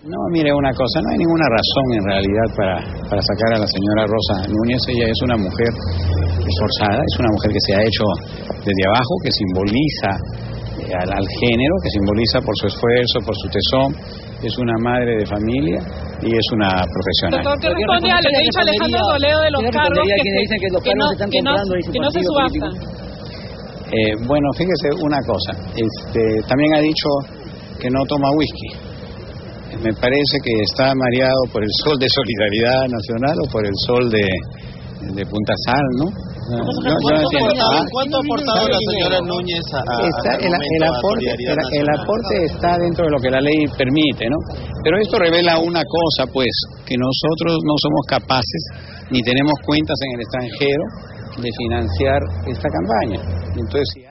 No, mire una cosa, no hay ninguna razón en realidad para sacar a la señora Rosa Núñez. Ella es una mujer esforzada, es una mujer que se ha hecho desde abajo, que simboliza al género, que simboliza por su esfuerzo, por su tesón. Es una madre de familia y es una profesional. Doctor, ¿qué responde a lo que dice Alejandro Toledo de los carros que no se subastan? Bueno, fíjese una cosa, también ha dicho que no toma whisky. Me parece que está mareado por el sol de Solidaridad Nacional o por el sol de Punta Sal, ¿no? ¿Cuánto ha aportado la señora Núñez el aporte está dentro de lo que la ley permite, ¿no? Pero esto revela una cosa, pues, que nosotros no somos capaces ni tenemos cuentas en el extranjero de financiar esta campaña. Entonces,